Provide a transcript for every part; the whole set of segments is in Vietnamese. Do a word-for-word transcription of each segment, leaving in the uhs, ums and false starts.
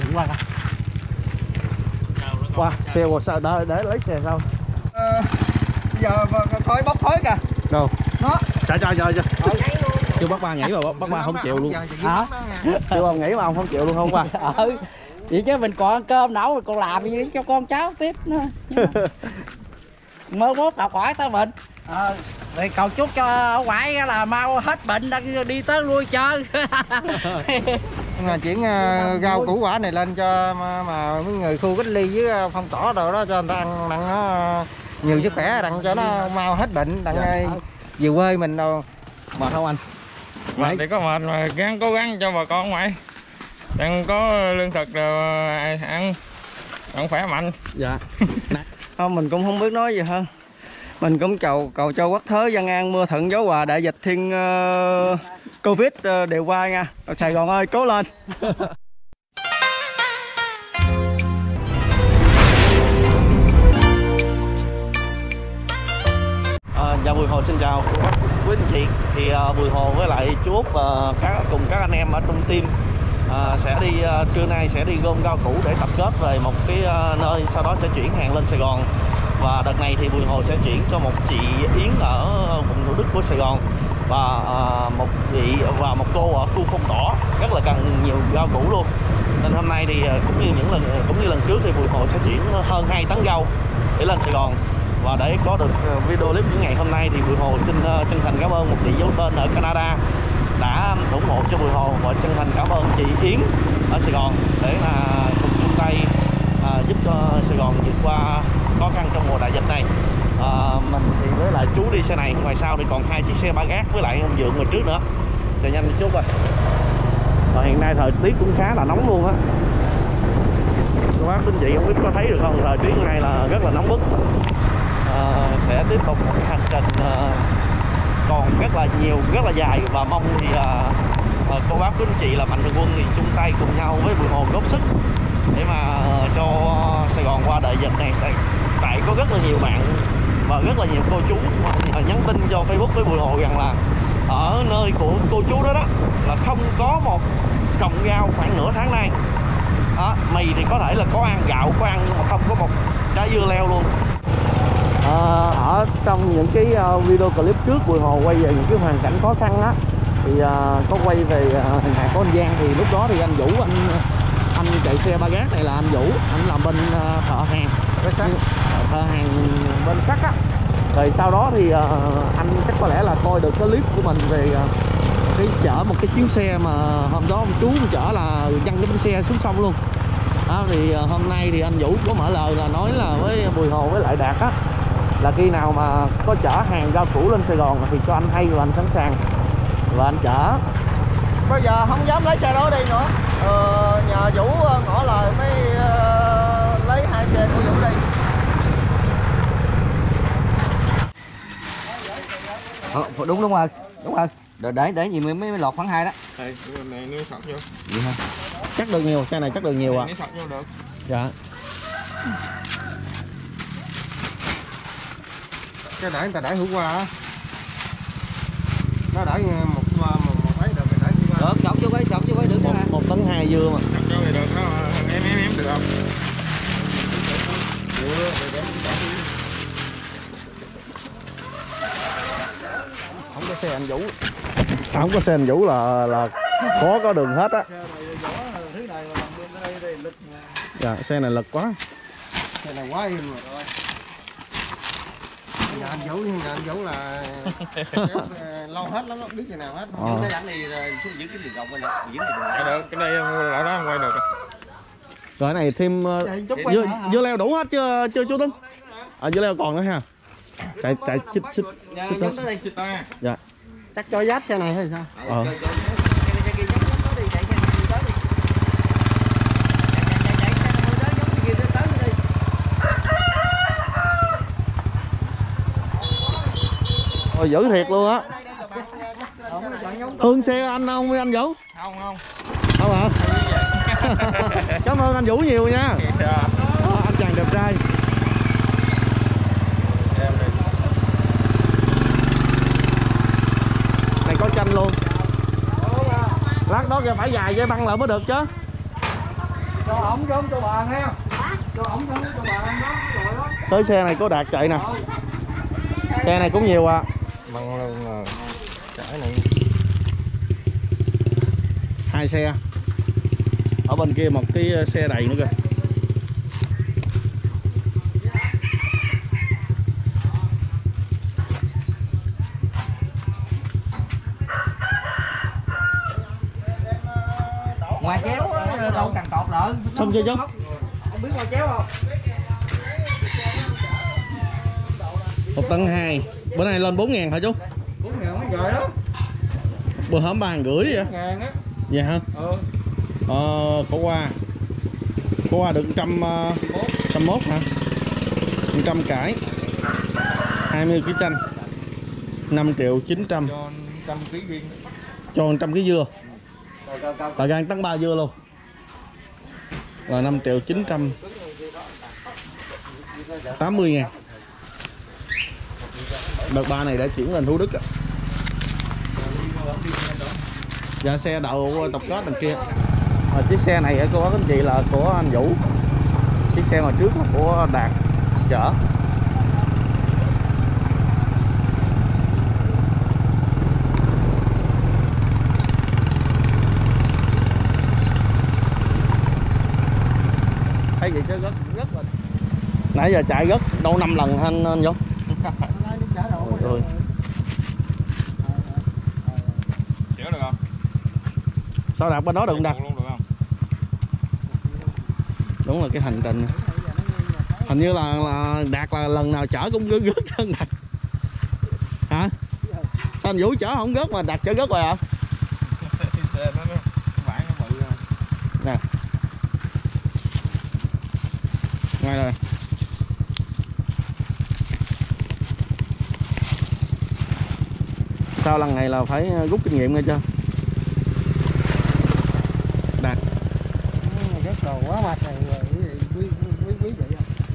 qua coi. Qua xe qua sao để, để lấy xe sau. À, giờ khói bốc khói kìa. Đâu? Nó. Trời trời trời trời. Chưa bác ba nghĩ mà bác ba không chịu luôn. Hả? Chưa ông nghĩ mà ông không chịu luôn không ba. Ừ. Vậy chứ mình còn ăn cơm nấu rồi còn làm gì cho con cháu tiếp nữa. Mơ mốt học hỏi tới bệnh. Ờ, thì cầu chúc cho ở ngoại là mau hết bệnh đi tới lui chơi. Mà chuyển uh, rau củ quả này lên cho mà, mà mấy người khu cách ly với phong tỏa đồ đó cho người ta ăn đặng nó nhiều sức khỏe, đặng cho nó mau hết bệnh, đặng dạ. Về quê mình đâu. Mệt không anh? Mệt thì có mệt mà gắng cố gắng cho bà con ngoại. Đang có lương thực rồi ăn, ăn khỏe mạnh. Dạ. Không, mình cũng không biết nói gì hơn. Mình cũng cầu cầu cho quốc thế dân an mưa thuận gió hòa, đại dịch thiên uh, Covid uh, đều qua nha. Sài Gòn ơi cố lên. À, dạ Bùi Hồ xin chào quý anh chị. Thì uh, Bùi Hồ với lại chú Út uh, các cùng các anh em ở trong team uh, sẽ đi uh, trưa nay sẽ đi gom rau củ để tập kết về một cái uh, nơi, sau đó sẽ chuyển hàng lên Sài Gòn. Và đợt này thì Bùi Hồ sẽ chuyển cho một chị Yến ở vùng Thủ Đức của Sài Gòn và uh, một chị và một cô ở khu Phong Đỏ rất là cần nhiều rau củ luôn. Nên hôm nay thì uh, cũng như những lần cũng như lần trước thì Bùi Hồ sẽ chuyển hơn hai tấn rau để lên Sài Gòn. Và để có được video clip những ngày hôm nay thì Bùi Hồ xin uh, chân thành cảm ơn một chị giấu tên ở Canada đã ủng hộ cho Bùi Hồ, và chân thành cảm ơn chị Yến ở Sài Gòn để uh, cùng chung tay uh, giúp cho Sài Gòn vượt qua khó khăn trong mùa đại dịch này. À, mình thì với lại chú đi xe này, ngoài sau thì còn hai chiếc xe ba gác với lại ông Dượng ngoài trước nữa. Chạy nhanh đi chút rồi. Và hiện nay thời tiết cũng khá là nóng luôn á. Các bác anh chị không biết có thấy được không, thời tiết này là rất là nóng bức. À, sẽ tiếp tục một cái hành trình à, còn rất là nhiều, rất là dài, và mong thì à, à, cô bác quý anh chị là mạnh thường quân thì chung tay cùng nhau với Bùi Hồ góp sức để mà à, cho Sài Gòn qua đại dịch này. Tại, tại có rất là nhiều bạn và rất là nhiều cô chú nhắn tin cho Facebook với Bùi Hồ rằng là ở nơi của cô chú đó đó là không có một cọng rau khoảng nửa tháng nay. Đó, mì thì có thể là có ăn, gạo có ăn, nhưng mà không có một trái dưa leo luôn. À, ở trong những cái video clip trước Bùi Hồ quay về những cái hoàn cảnh khó khăn á, thì uh, có quay về uh, hình hài của anh Giang, thì lúc đó thì anh Vũ, anh anh chạy xe ba gác này là anh Vũ, anh làm bên uh, thợ hàng, thợ hàng bên sắt á. Rồi sau đó thì uh, anh chắc có lẽ là coi được cái clip của mình về uh, cái chở một cái chuyến xe mà hôm đó ông chú chở là văng cái bánh xe xuống sông luôn. Đó, thì uh, hôm nay thì anh Vũ có mở lời là nói là với Bùi Hồ với lại Đạt á, là khi nào mà có chở hàng rau củ lên Sài Gòn thì cho anh hay và anh sẵn sàng và anh chở. Bây giờ không dám lấy xe đó đi nữa. Ờ, nhờ Vũ ngỏ lời mới uh, lấy hai xe của Vũ đi. Ờ, đúng đúng rồi, đúng rồi. Để để, để gì mới mới lọt khoảng hai đó. Đây, này nếu sọt vô. Vậy hả? Chắc được nhiều, xe này chắc được nhiều à. Nếu sọt vô được. Dạ. Cái để người ta để hữu qua á. Nó để một một một mấy được để hữu qua. Được, sọt vô cái, sọt vô cái được Một, hả? một tấn hai dưa mà. Sọt vô thì được, nó em em em được không? Không có xe anh Vũ. Không có xe anh Vũ là là khó có đường hết á. Dạ, xe này lực quá. Xe này quá im rồi. Nhà anh Vũ, nhà anh Vũ là lâu hết lắm, biết gì nào hết. Ờ. Cái ảnh này xuống giữ cái đường gọng này, giữ cái đường. Cái được, cái đây lại đó quay được. Rồi cái này thêm uh, dưa, dưa leo đủ hết chưa chưa chú Tuấn? À, dưa leo còn nữa ha. Chạy chạy xích xích xích đó. Dạ. Chắc cho giáp xe này hay sao? Ờ. Ôi, dữ thiệt luôn á. Thương xe anh không anh Vũ? Không không. Không hả? Cảm ơn anh Vũ nhiều nha. À, anh chàng đẹp trai. Này có chanh luôn. Lát đó phải dài dây băng lại mới được chứ. Cho ổng vô cho bà nghe. Cho ổng vô cho bà đó rồi đó. Tới xe này có Đạt chạy nè. Xe này cũng nhiều à. Bằng luôn rồi. Chở này. Hai xe. Ở bên kia một cái xe đầy nữa kìa. Ngoài chéo đâu càng tọt lợn. Xong chưa chú? Không biết ngoài chéo không? Một tấn hai. Bữa nay lên bốn ngàn hả chú? bốn ngàn mấy rồi đó. Bữa hổm ba ngàn rưỡi vậy? bốn ngàn á. Dạ hả? Ừ. Ờ, khổ qua. Khổ qua được một trăm, trăm mốt hả? một trăm cải. hai mươi ký chanh. năm triệu chín trăm. Cho trăm ký riêng. Cho một trăm ký dưa. Là gan tấn ba dưa luôn. Là năm triệu chín trăm tám mươi ngàn. Đợt ba này đã chuyển lên Thủ Đức á. Dạ xe đậu tập kết đằng kia. À, chiếc xe này cô bác anh chị là của anh Vũ. Chiếc xe ngoài trước là của Đạt chở. Thấy gì chứ rất rất là nãy giờ chạy rất đâu năm lần anh anh Vũ. Rồi. Chở được không? Sao Đạt bên đó được không Đạt? Luôn được không? Đúng là cái hành trình. Hình như là, là Đạt là lần nào chở cũng rớt rớt chân Đạt. Hả? Sao anh Vũ chở không rớt mà Đạt chở rớt rồi hả? Nè. Ngay rồi. Sao lần này là phải rút kinh nghiệm nghe chưa? Đạt. Rất đồ quá mặt này quý quý quý vậy.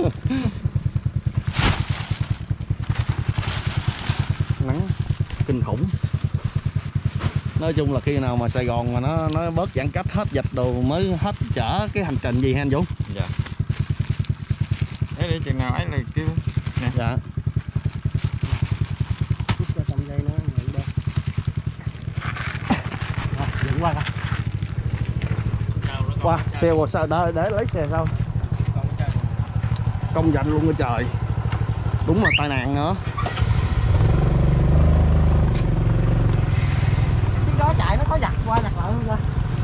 Nắng kinh khủng. Nói chung là khi nào mà Sài Gòn mà nó nó bớt giãn cách hết dịch đồ mới hết chở cái hành trình gì ha anh Vũ? Dạ. Thế để chừng nào ấy là kêu nè. Dạ. Chút cho trăm giây nữa vậy đây. Dựng qua coi. Qua xe qua sao để, để lấy xe sau. Công dành luôn cái trời. Đúng là tai nạn nữa. Cái đó chạy nó có giặt qua giặt lại không ra.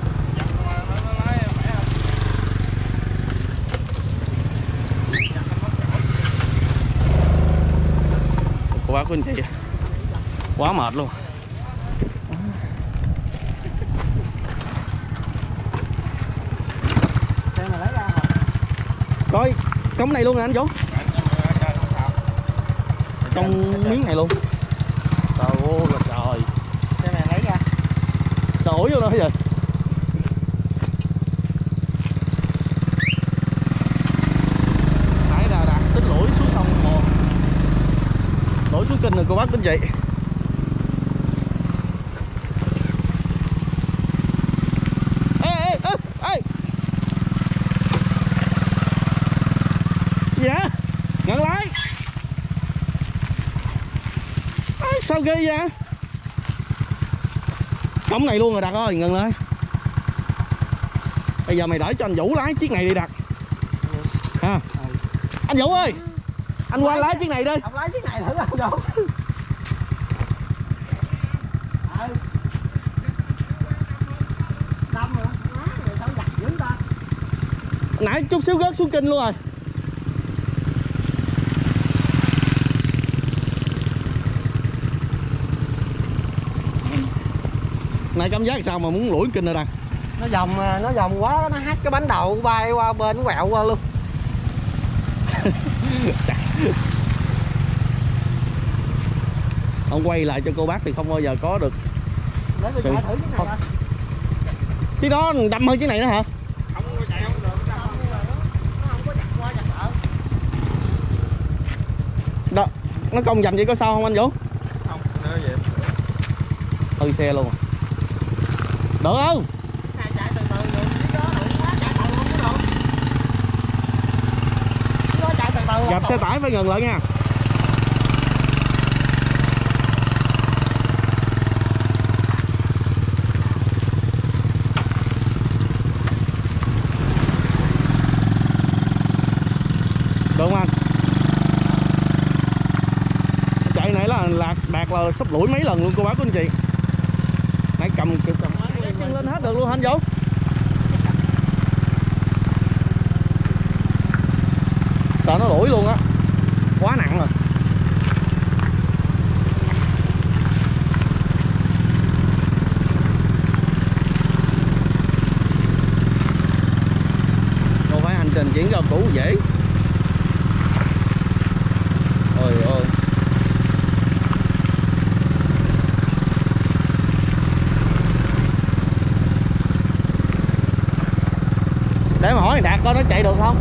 Cô bác của anh chị quá mệt luôn. Xe mà lấy ra hả? Coi cống này luôn hả anh Vũ? Trong miếng này luôn. Trời ơi là trời. Xe này lấy ra. Sao ủi vô nữa vậy? Nãy là Đạt tính lỗi xuống sông hồ. Lỗi xuống kênh rồi cô bác anh chị. Ê ê ê ê. Dạ. Ngừng lại. À, sao ghê vậy? Cống này luôn rồi Đạt ơi, ngừng lại. Bây giờ mày đợi cho anh Vũ lái chiếc này đi Đạt. Ha. Anh Vũ ơi. Anh qua lái chiếc này đi. Ông lái chiếc này thử không Vũ? Đâm rồi. Rồi sao giặt dữ ta? Nãy chút xíu rớt xuống kinh luôn rồi. Này cảm giác sao mà muốn lủi kinh rồi Đạt? Nó vòng nó vòng quá nó hắt cái bánh đầu bay qua bên nó quẹo qua luôn. Không quay lại cho cô bác thì không bao giờ có được. Để tôi chạy thử cái này coi. Cái đó đâm hơn cái này nữa hả? Không có chạy không được. Nó không có giặt qua giặt lại. Đó, nó cong dành vậy có sao không anh Vũ? Không, nữa vậy. Hư xe luôn. Được không? Chạy chạy từ từ rồi, cái đó đụng quá chạy từ không có được. gặp xe tải phải ngừng lại nha. Đúng không? Chạy này là lạc đạt là sắp lũi mấy lần luôn cô bác của anh chị. Nãy cầm cầm, cầm chân lên hết được luôn anh Vũ. Sợ nó lũi luôn á. Quá nặng rồi. Đâu phải hành trình chuyển rau củ dễ. Ôi ôi. Để mà hỏi thằng Đạt coi nó chạy được không?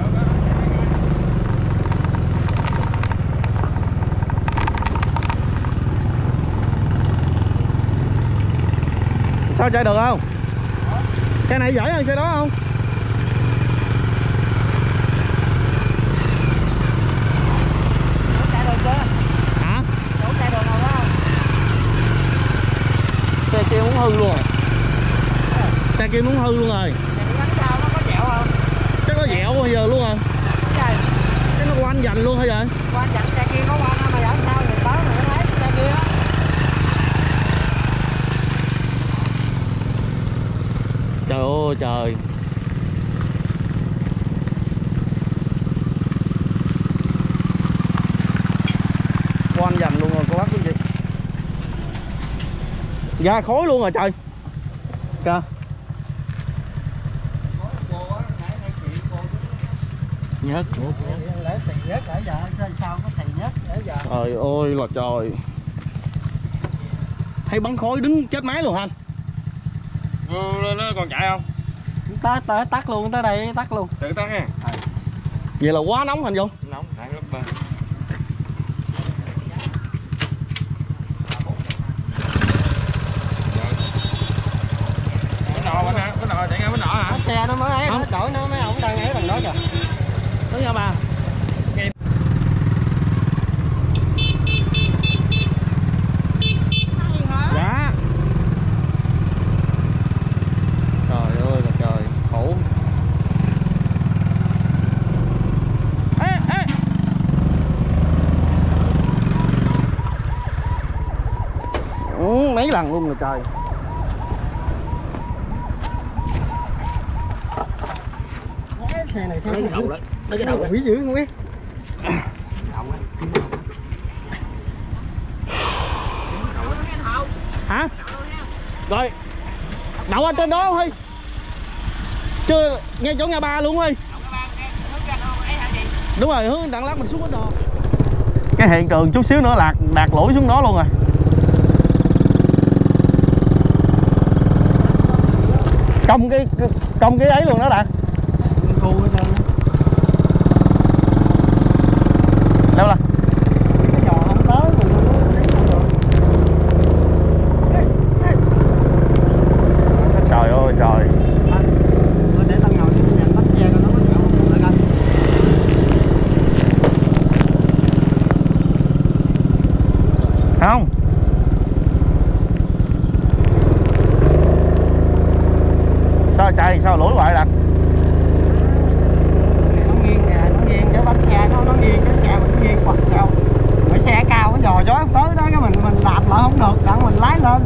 Sao chạy được không? Xe này giỏi hơn xe đó không? Chạy được chưa? Hả? Đủ chạy được rồi không? Xe kia muốn hư luôn rồi. Xe kia muốn hư luôn rồi. Bánh sao nó có dẻo không? Chắc nó dẻo bây giờ luôn rồi. Trời, Cái nó quanh dành luôn hả vậy? qua chặn xe kia có qua mà ở sao thì tới rồi nó thấy xe kia á. Trời ơi trời. Quanh dành luôn rồi cô bác quý vị. Ra khói luôn rồi trời. Kìa. Nhất. Lễ xì nhất ở giờ sao có xì nhất ở giờ. Trời ơi là trời. Thấy bắn khói đứng chết máy luôn anh. Nó, nó còn chạy không? Tới tới tắt luôn, tới đây tắt luôn. Tự tắt ha. Vậy là quá nóng anh Dung. Nóng thẳng lớp ba. Bánh nọ bánh hả? Bánh nọ chạy ngang bánh nọ hả? Xe nó mới ấy, nó đổi nó mấy ông đang ấy bằng đó kìa. Đúng nha bà. Dạ. Trời ơi là trời, khổ. Ê ê. Ừ, mấy lần luôn rồi trời. Xe này thấy cái đầu đó, cái đầu quỷ dữ không biết. Hả? Rồi. Đậu ở trên đó Huy. Chưa ngay chỗ ngã ba luôn Huy. Đúng rồi, hướng đặng lát mình xuống bến đò. Cái hiện trường chút xíu nữa lạc đạt lỗi xuống đó luôn rồi. Công cái công cái ấy luôn đó Đạt. Đâu là? Cái giò không tới mình Trời ơi trời. để tao ngồi trên nhà bắt xe nó có dẻo không lại coi. Không. Sao chạy sao lỗi hoài Đạt? Nó nghiêng kìa, nó nghiêng cái bánh xe nó nó nghiêng cái xe mình nó nghiêng quặt theo. Cái xe cao cái giò gió tới đó cái mình mình đạp lại không được, đặng mình lái lên.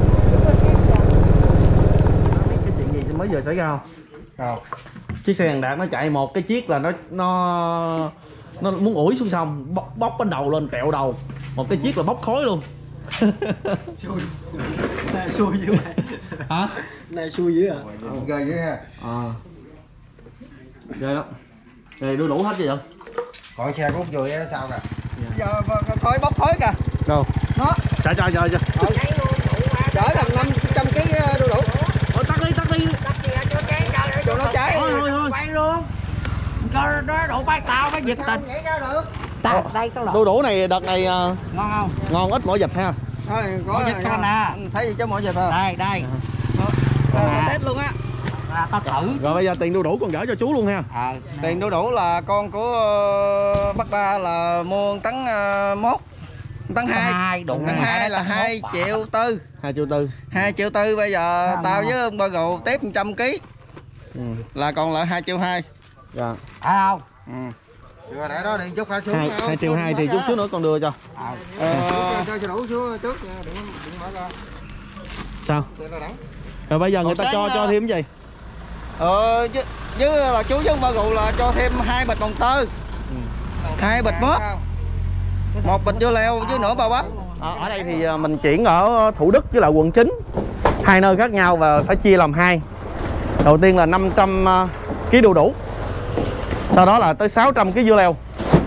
Cái chuyện gì mới giờ xảy ra không? Không. Chiếc xe thằng Đạt nó chạy một cái chiếc là nó nó nó muốn ủi xuống sông, bóc, bóc bên đầu lên tẹo đầu. Một cái chiếc là bốc khói luôn. Xui. Này xui dữ vậy. Hả? Này xui dữ à. Ghê dữ ha. Ờ. Ghê lắm. Đây đưa đủ hết chưa vậy? Còn xe của vui á sao kìa. Giờ khói bốc khói kìa. Đâu? Nó. Trời trời trời trời. Chở gần năm trăm ký đu đủ. Ôi tắt đi, tắt đi. Đồ nó cháy. Thôi thôi thôi. Quay luôn. Cho nó đổ bác tao cái dịch tình. Nhảy ra được. Ta, đây có lỗ. Đu đủ này đợt này uh, Ngon không? ngon ít mỗi dịch ha. Thôi có dịch con nè. Thấy gì chứ mỗi dịch thôi. Đây đây. À. Test luôn á. ta thử. Rồi bây giờ tiền đu đủ con gửi cho chú luôn ha. À, tiền đu đủ là con của uh, bác ba là mua một tấn uh, mốt, một tấn hai, đủ tấn hai là hai triệu tư, hai triệu tư, hai triệu tư. Bây giờ à, tao với ông ba gồ tiếp một trăm ký ừ. là còn lại hai triệu hai. Dạ. À không. Ừ. Rồi để đó điện chút phải xuống. Hai, hai triệu hai thì chút xíu nữa con đưa cho. À. Ờ, cho đủ xuống trước đừng đừng mở ra. Sao? Rồi bây giờ người Còn ta cho sáng, cho thêm cái gì? Ờ với, với là chú với ông ba gồ là cho thêm hai bịch đồng tơ, Ừ. hai bịch mốt, một bịch dưa leo với nửa bao bắp. À, ở đây thì mình chuyển ở Thủ Đức với lại quận chín, hai nơi khác nhau và phải chia làm hai. Đầu tiên là năm trăm ký đu đủ, sau đó là tới sáu trăm ký dưa leo.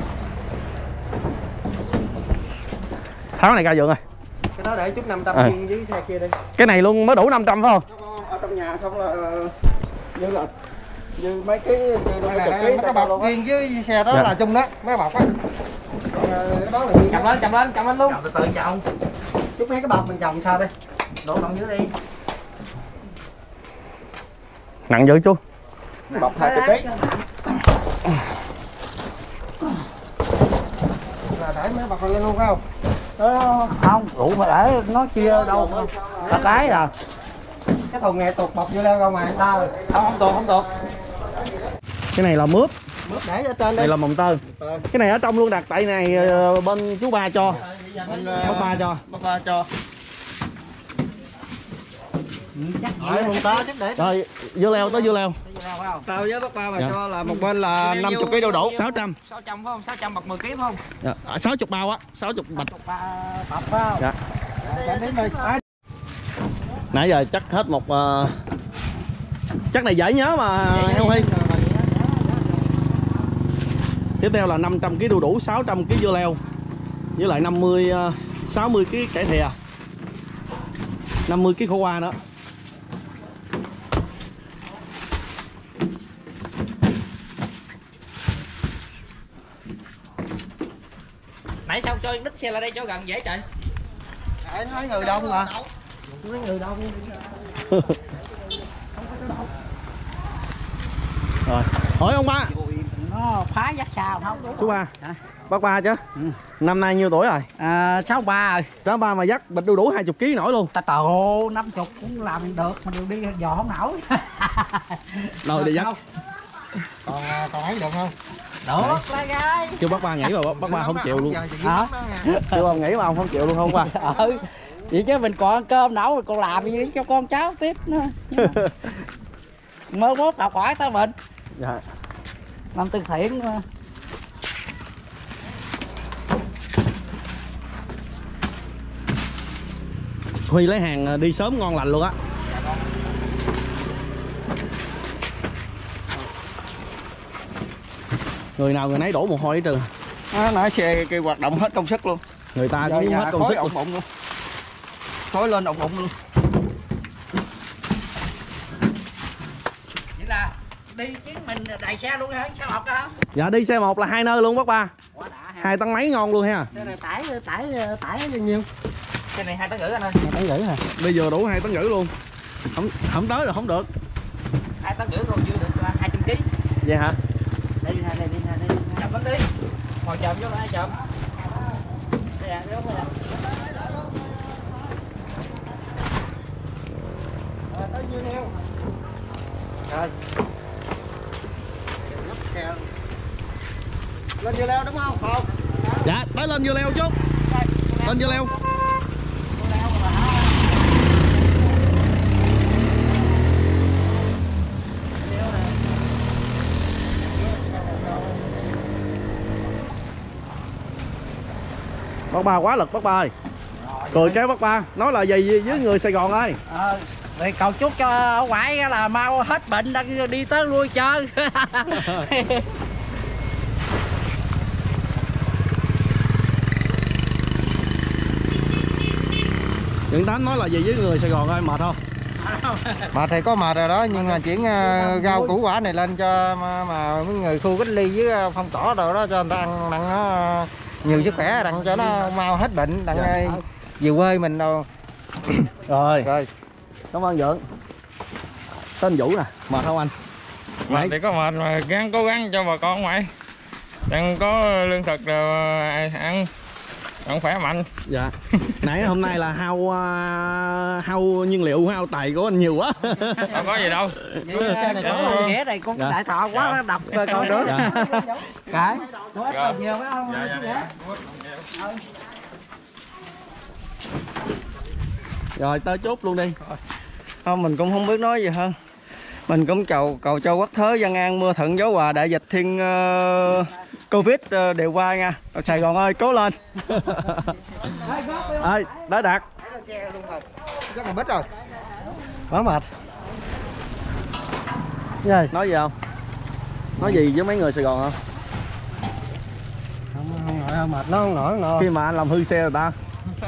Tháo này ra Dượng ơi. Cái đó để chút năm trăm à. với xe kia đi. Cái này luôn mới đủ năm trăm phải không? Ở trong nhà không là như là như mấy cái Mấy cái bọc riêng với xe đó dạ. là chung đó, mấy bọc á. Còn cái đó là riêng. Chậm lên, chậm lên, chậm lên luôn. Từ từ chồng. Chút mấy cái bọc mình chồng sao đây? Đổ lòng dưới đi. Nặng dữ chú. Bọc hai chục ký. Là để mấy bọc lên luôn phải không? Ờ, không, đủ mà để nó chia đâu là cái à. Cái thùng này tuột bọc vô leo đâu mà anh ta. Không, không tuột, không tuột. Cái này là mướp, Mướp để ở trên đi. này là mồng tơ. Cái này ở trong luôn đặt, tại này bên chú ba cho, bác ba cho. Bác ba cho. Hỏi mồng tơ chứ để. Rồi dưa leo tới dưa leo. Tao với bác ba mà Dạ. cho là một bên là năm mươi ký đu đủ. sáu trăm. sáu trăm phải không? sáu trăm bọc mười ký phải không? Dạ. À, sáu mươi bao á, sáu mươi bịch. Bọc phải không? Dạ. Dạ, đến đi. Nãy giờ chắc hết một uh... chắc này dễ nhớ mà em Huy. Tiếp theo là năm trăm ký đu đủ, sáu trăm ký dưa leo với lại năm mươi uh, sáu mươi ký cải thìa, năm mươi ký khổ qua nữa. Nãy sao cho đít xe lại đây cho gần dễ chạy. Để nói người đông mà. Nói người đông. Rồi, hỏi ông ba. Nó phá dắt sao không? Chú ba. Hả? Bác ba chứ. Ừ. Năm nay nhiêu tuổi rồi? À, sáu ba rồi. Sáu ba mà dắt bịch đu đủ hai mươi ký nổi luôn. Ta tổ năm chục cũng làm được mà đều đi dò không nổi. Rồi đi dắt. Còn còn ấy được không? Được là gái. Chứ bác ba nghĩ mà bác, bác ba không chịu luôn. Hả? Chứ ông nghĩ mà ông không chịu luôn không ba. Ừ. Vậy chứ mình còn ăn cơm nấu rồi còn làm gì cho con cháu tiếp nữa. Mơ mốt học hỏi tới mình. Dạ. Làm từ thiện mà. Huy lấy hàng đi sớm ngon lành luôn á. Người nào người nấy đổ mồ hôi hết trơn. À, nãy xe cái hoạt động hết công sức luôn. Người ta cũng hết công sức ổng bụng luôn. Khói lên ổng bụng luôn. Vậy là đi chứ mình đẩy xe luôn hả? Xe một hả? Dạ đi xe một là hai nơi luôn bác ba. Quá đã ha. Hai tấn mấy ngon luôn ha. Cái này tải tải tải bao nhiêu? Cái này hai tấn rưỡi anh ơi. Hai tấn rưỡi hả? Bây giờ đủ hai tấn rưỡi luôn. Không không tới là không được. Hai tấn rưỡi còn chưa được hai trăm ký. Vậy hả? Đây đi, đây đi, đây đi. Chậm lắm đi. Ngồi chậm vô lại chậm. Đây à, đây không Rồi tới nhiêu neo. Rồi. Lên dưa leo đúng không? Không. Dạ, tới lên dưa leo chút. Lên dưa leo. Bác ba quá lực bác ba ơi. Cười cái bác ba nói là gì với người Sài Gòn ơi. Ờ, thì cầu chúc cho ở ngoại là mau hết bệnh đang đi tới lui chơi. Những Tám nói là gì với người Sài Gòn ơi, mệt không? Mệt thì có mệt rồi đó, nhưng mà chuyển uh, rau củ quả này lên cho mà, mà mấy người khu cách ly với uh, phong tỏa đồ đó cho người ta ăn đặng nó uh, nhiều sức khỏe, đặng cho nó mau hết bệnh, đặng dạ. uh, về quê mình đâu. Rồi, Rồi, cảm ơn Dượng. Tên Vũ nè, mệt không anh? Mệt thì có mệt mà gắng cố gắng cho bà con mày. Đang có lương thực rồi ăn, ăn khỏe mạnh. Dạ. Nãy hôm nay là hao uh, hao nhiên liệu, hao tài của anh nhiều quá. Không có gì đâu. Xe này có ghé đây con đại thọ quá nó đập rồi coi nữa. Cái. Nó ít nhiều phải không? Rồi tới chốt luôn đi. Không, mình cũng không biết nói gì hơn. Mình cũng cầu cầu cho quốc thế dân an mưa thuận gió hòa, đại dịch thiên uh, Covid uh, đều qua nha. Sài Gòn ơi cố lên. Ơi đã đạt. Rất là bít rồi. Quá mệt. Gì? Nói gì không? Nói gì với mấy người Sài Gòn không? Không, không nổi đâu, mệt nó không nổi nổi. Khi mà anh làm hư xe rồi ta.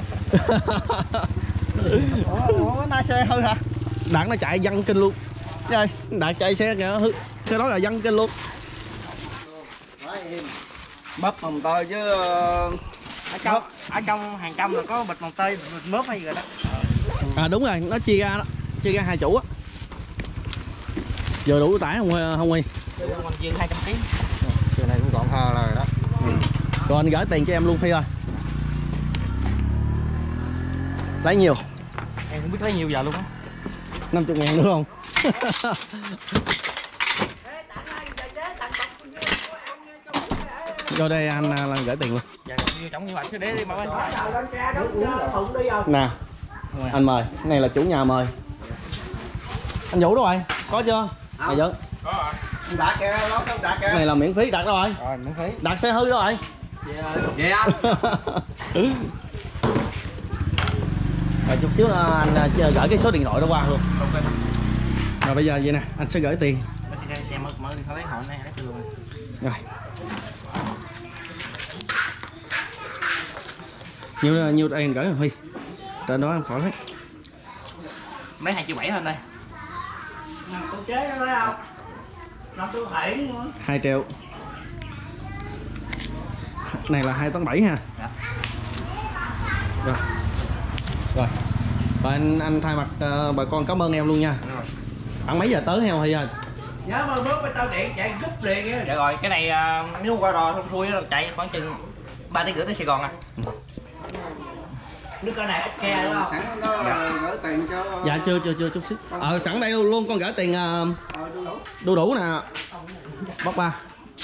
Ủa, ủa nay xe hư hả? Đặng nó chạy văng kinh luôn. Trời, Đạt chạy xe kìa, hư. Xe đó là văng kinh luôn. Bắp mồng tơi chứ uh... Ở trong ở trong hàng trong là có bịch mồng tơi, bịch mướp hay gì rồi đó. À đúng rồi, nó chia ra đó, chia ra hai chủ á. Giờ đủ tải không không Huy? Mình chia hai trăm ký. Chiều này cũng còn hờ rồi đó. Ừ. Rồi anh gửi tiền cho em luôn Phi ơi. Lấy nhiều? Em không biết lấy nhiều giờ luôn á. năm mươi ngàn nữa không? Rồi đây anh là gửi tiền luôn. Dạ, vô trọng như vậy chứ để đi mà anh. Nè, anh mời, cái này là chủ nhà mời. Anh Vũ đâu rồi? Có chưa? Mày Vũ. Có rồi. Đạt kìa, nó không đạt kìa. Cái này là miễn phí, Đạt đâu rồi? Rồi, miễn phí. Đạt xe hư đâu rồi? Vậy anh. Rồi chút xíu anh gửi cái số điện thoại đó qua luôn. Rồi bây giờ vậy nè, anh sẽ gửi tiền. Xe mở mở điện thoại lấy họ này lấy luôn. Rồi. Nhiêu nhiêu đây anh gửi rồi Huy. Trên đó em khỏi lấy. Mấy hai triệu bảy hơn đây. Con chế nó thấy không? Làm tôi thể nữa. hai triệu. Này là hai tấn bảy ha. Dạ. Rồi. Rồi. Rồi anh anh thay mặt uh, bà con cảm ơn em luôn nha. Rồi. Khoảng mấy giờ tới heo Huy ơi? Nhớ mà bước bên tao điện chạy gúp liền á. Dạ rồi, cái này uh, nếu qua đò không thui chạy khoảng chừng ba tiếng rưỡi tới Sài Gòn à. Ừ. Nước cái này ok đúng không? Sẵn đó gửi tiền cho. Dạ chưa chưa chưa chút xíu. Ờ sẵn đây luôn, luôn con gửi tiền uh, đu đủ nè. Bóc ba.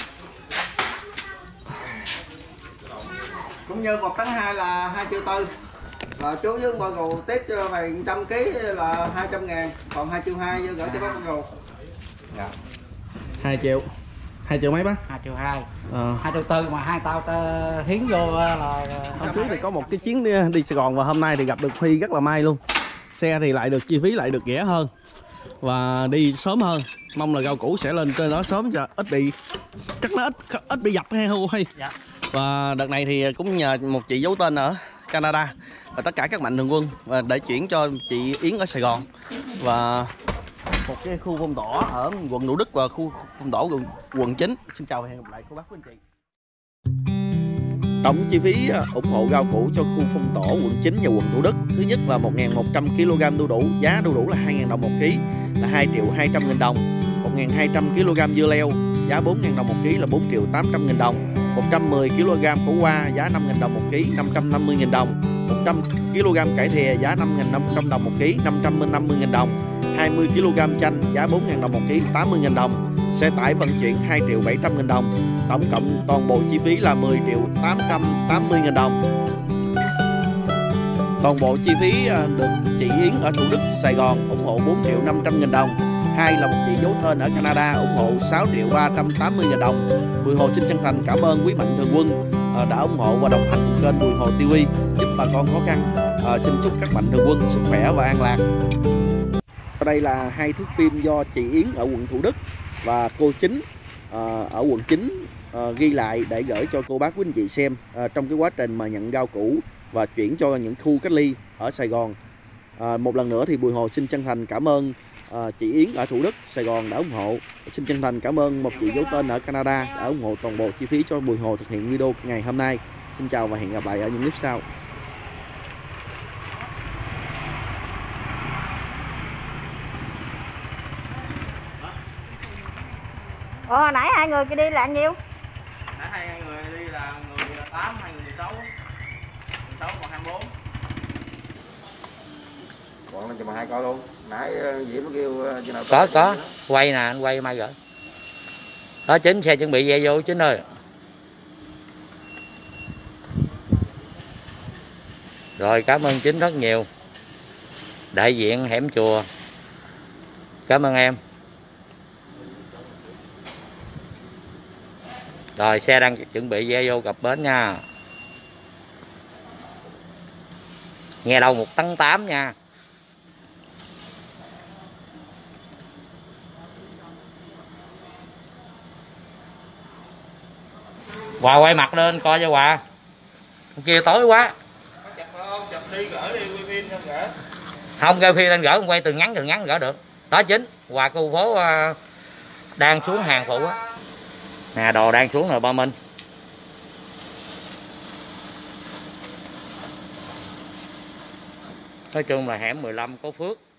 Cũng như một tấn hai là hai triệu tư. Rồi chú với bao gù tiếp cho mày một trăm ký là hai trăm ngàn, còn hai triệu hai gửi cho bác bao gù. Dạ. hai triệu. hai triệu mấy bác? hai triệu hai. Ờ. hai triệu tư mà hai tao ta hiến vô là Hôm trước thì có một cái chuyến đi, đi Sài Gòn và hôm nay thì gặp được Huy rất là may luôn. Xe thì lại được chi phí lại được rẻ hơn và đi sớm hơn. Mong là rau củ sẽ lên trên đó sớm cho ít bị, chắc nó ít ít bị dập hay không Huy. Dạ. Và đợt này thì cũng nhờ một chị giấu tên ở Canada và tất cả các mạnh thường quân và để chuyển cho chị Yến ở Sài Gòn và một cái khu phong tỏa ở quận Thủ Đức và khu phong tỏa quận quận chín. Xin chào và hẹn gặp lại cô bác quý anh chị. Tổng chi phí ủng hộ rau củ cho khu phong tỏa quận chín và quận Thủ Đức. Thứ nhất là một nghìn một trăm ki lô gam đu đủ, giá đu đủ là hai nghìn đồng một ký, là hai triệu hai trăm nghìn đồng. một nghìn hai trăm ki lô gam dưa leo, giá bốn nghìn đồng một ký là bốn triệu tám trăm nghìn đồng. một trăm mười ki lô gam khổ qua, giá năm nghìn đồng một ký, năm trăm năm mươi nghìn đồng. một trăm ki lô gam cải thìa, giá năm nghìn năm trăm đồng một ký, năm trăm năm mươi nghìn đồng. hai mươi ki lô gam chanh, giá bốn nghìn đồng một ký, tám mươi nghìn đồng. Xe tải vận chuyển hai triệu bảy trăm nghìn đồng. Tổng cộng toàn bộ chi phí là mười triệu tám trăm tám mươi nghìn đồng. Toàn bộ chi phí được chị Yến ở Thủ Đức, Sài Gòn ủng hộ bốn triệu năm trăm nghìn đồng. Hai là một chị giấu tên ở Canada ủng hộ sáu triệu ba trăm tám mươi nghìn đồng. Bùi Hồ xin chân thành cảm ơn quý mạnh thường quân đã ủng hộ và đồng hành cùng kênh Bùi Hồ ti vi giúp bà con khó khăn. À, xin chúc các mạnh thường quân sức khỏe và an lạc. Đây là hai thước phim do chị Yến ở quận Thủ Đức và cô Chính à, ở quận chín à, ghi lại để gửi cho cô bác quý anh chị xem à, trong cái quá trình mà nhận rau củ và chuyển cho những khu cách ly ở Sài Gòn. À, một lần nữa thì Bùi Hồ xin chân thành cảm ơn à, chị Yến ở Thủ Đức, Sài Gòn đã ủng hộ. Xin chân thành cảm ơn một chị giấu tên ở Canada đã ủng hộ toàn bộ chi phí cho Bùi Hồ thực hiện video ngày hôm nay. Xin chào và hẹn gặp lại ở những clip sau. Ồ, hồi nãy hai người kia đi là nhiêu? Nãy hai người đi là người tám, hai người mười sáu. mười sáu còn hai mươi bốn. Còn lên cho mà hai coi luôn. Nãy Diễm nó kêu chứ nào. Có có, quay nè, anh quay mai gửi. Đó Chính, xe chuẩn bị ve vô Chính ơi. Rồi cảm ơn Chính rất nhiều. Đại diện hẻm chùa. Cảm ơn em. Rồi xe đang chuẩn bị ve vô cặp bến nha. Nghe đâu một tấn tám nha. Hòa quay mặt lên coi cho Hòa. Hôm kia tối quá. Không kêu phi lên gỡ, quay từ ngắn từ ngắn gỡ được. Đó Chính, Hòa khu phố uh, đang xuống hàng phụ á. Nè đồ đang xuống rồi ba Minh. Nói chung là hẻm mười lăm có phước.